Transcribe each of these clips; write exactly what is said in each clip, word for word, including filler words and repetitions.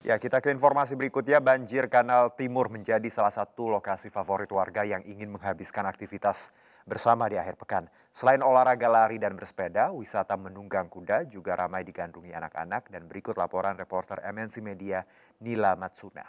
Ya, kita ke informasi berikutnya. Banjir Kanal Timur menjadi salah satu lokasi favorit warga yang ingin menghabiskan aktivitas bersama di akhir pekan. Selain olahraga lari dan bersepeda, wisata menunggang kuda juga ramai digandrungi anak-anak. Dan berikut laporan reporter M N C Media Nila Matsuna.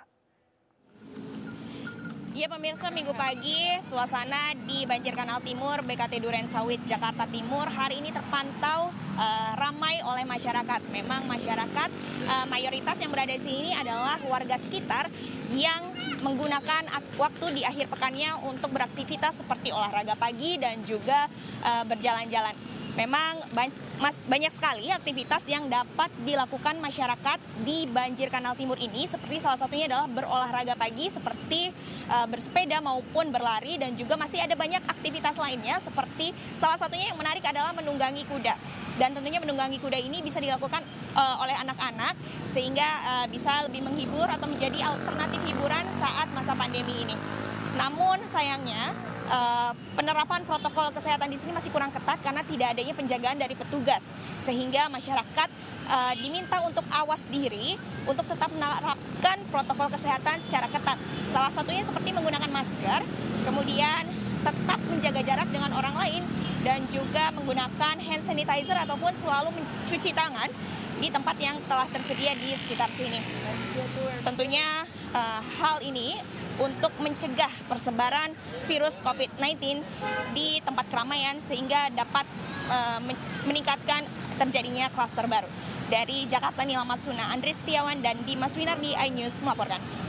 Ya pemirsa, minggu pagi suasana di Banjir Kanal Timur B K T Durensawit Jakarta Timur hari ini terpantau uh, ramai oleh masyarakat. Memang masyarakat uh, mayoritas yang berada di sini adalah warga sekitar yang menggunakan waktu di akhir pekannya untuk beraktivitas seperti olahraga pagi dan juga uh, berjalan-jalan. Memang banyak sekali aktivitas yang dapat dilakukan masyarakat di Banjir Kanal Timur ini, seperti salah satunya adalah berolahraga pagi seperti uh, bersepeda maupun berlari, dan juga masih ada banyak aktivitas lainnya seperti salah satunya yang menarik adalah menunggangi kuda. Dan tentunya menunggangi kuda ini bisa dilakukan uh, oleh anak-anak sehingga uh, bisa lebih menghibur atau menjadi alternatif hiburan saat masa pandemi ini. Namun sayangnya Uh, penerapan protokol kesehatan di sini masih kurang ketat karena tidak adanya penjagaan dari petugas, sehingga masyarakat uh, diminta untuk awas diri untuk tetap menerapkan protokol kesehatan secara ketat. Salah satunya seperti menggunakan masker, kemudian tetap menjaga jarak dengan orang lain, dan juga menggunakan hand sanitizer ataupun selalu mencuci tangan di tempat yang telah tersedia di sekitar sini. Tentunya uh, hal ini untuk mencegah persebaran virus covid sembilan belas di tempat keramaian sehingga dapat uh, meningkatkan terjadinya klaster baru. Dari Jakarta, Nila Matsuna, Andri Setiawan, dan Dimas Winardi, iNews melaporkan.